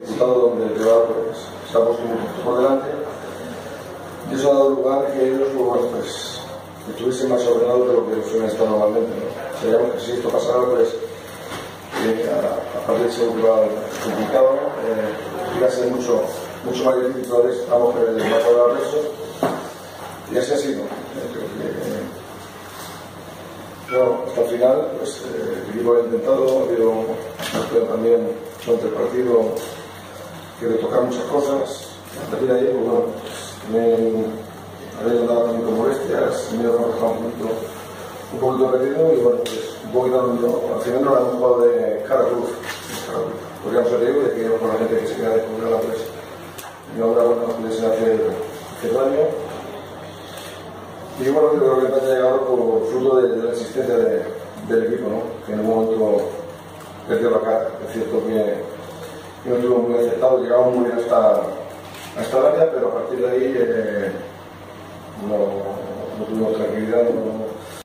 Resultado donde el rival pues, se ha puesto mucho por delante y eso ha dado lugar a que ellos pues, estuviesen más ordenados de lo que suelen estar normalmente, ¿no? Sabíamos que si esto pasara pues aparte de ser un rival complicado, iba a ser mucho más difícil todavía. Estamos en el marcador de eso y así ha sido. Bueno, hasta el final pues, el equipo ha intentado, pero también durante el partido que le tocar muchas cosas. A partir de ahí, pues bueno, también había andado también con molestias, me he dejado un poquito perdido y bueno, pues un poquito al final no era un juego de cara a cruz. Podríamos haber dicho de que por la gente que se queda de cubrir la presa. Y ahora bueno, nos pudiese hacer daño. Y bueno, yo creo que el empate ha llegado por fruto de la existencia del equipo, ¿no? Que en un momento perdió la cara. Es cierto que no estuvo muy acertado, llegamos muy bien hasta el área, pero a partir de ahí no tuvimos tranquilidad,